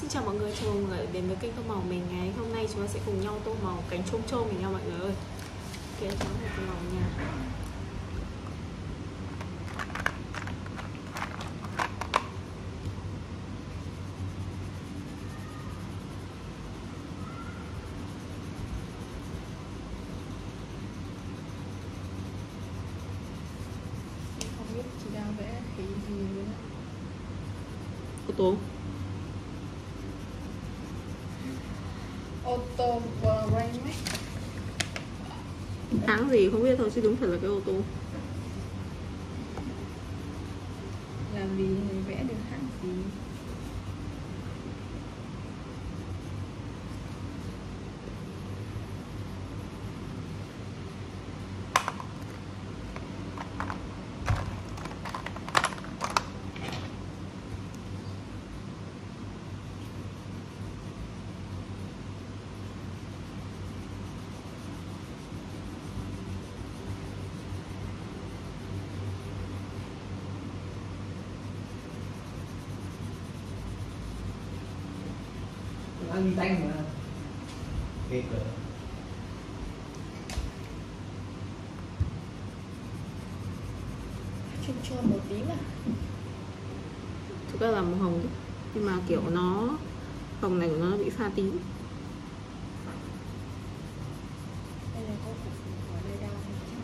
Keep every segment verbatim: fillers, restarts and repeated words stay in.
Xin chào mọi người, chào mừng mọi người đến với kênh tô màu mình. Ngày hôm nay chúng ta sẽ cùng nhau tô màu cánh chôm chôm mình nha mọi người ơi. Ok, chúng ta tô màu nha. Không biết chị đang vẽ cái gì nữa. Ô tô. Ô tô brake máy. Hãng gì không biết thôi chứ đúng thật là cái ô tô. Làm gì thì vẽ được hãng gì. Ăn đi tanh mà kịp rồi. Chôm chôm một tí mà. Thực ra là màu hồng đấy. Nhưng mà kiểu nó hồng này của nó bị pha tím. Đây là có cục ở đây đâu hay chứ?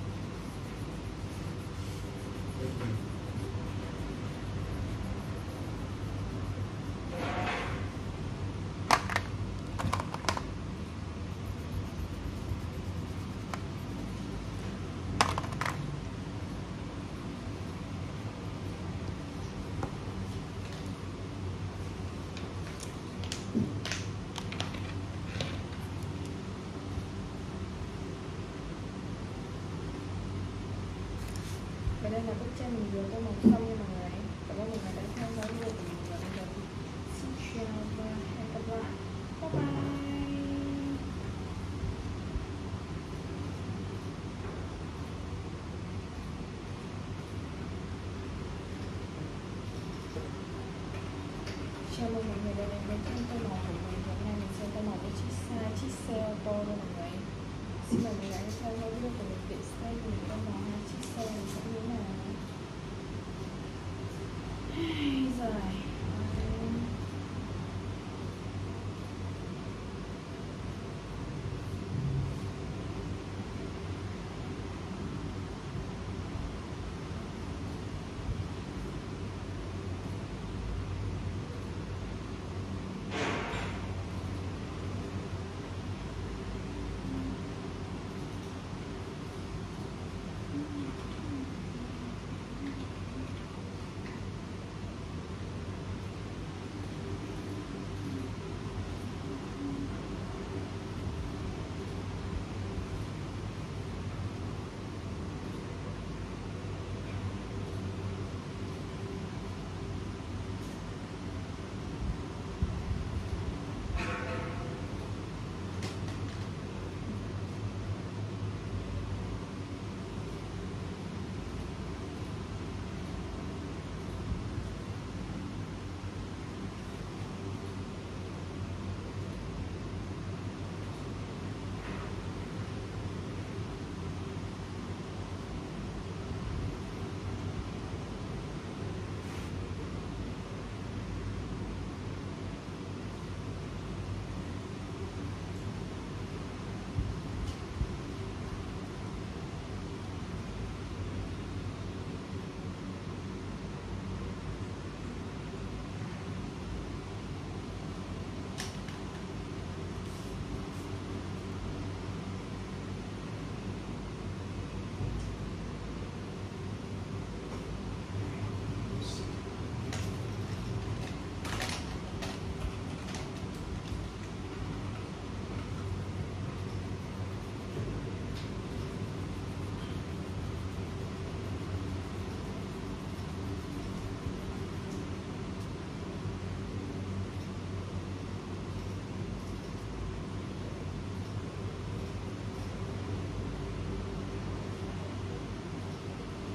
Và đây là bức tranh mình vừa tô màu xong nha mọi người. Cảm ơn mọi người đã theo dõi video của mình và bây giờ xin chào và hẹn gặp lại. Bye bye. Chào mừng mọi người đã đến với kênh tô màu của mình. Hôm nay mình sẽ tô màu với chiếc xe, chiếc xe ô tô nha mọi người. Xin mời mọi người hãy theo dõi video của mình để xem mình tô màu hai chiếc xe mình sẽ như thế nào. Rồi.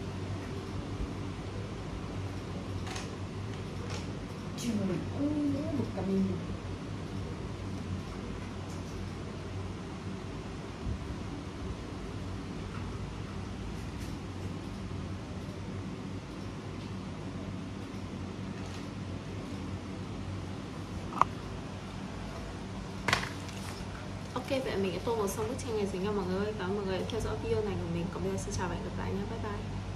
Trời ơi. cực cả mình. Ok, vậy là mình đã tô màu xong bức tranh này rồi nha mọi người. Cảm ơn mọi người đã theo dõi video này của mình. Còn bây giờ xin chào và hẹn gặp lại nhé. Bye bye.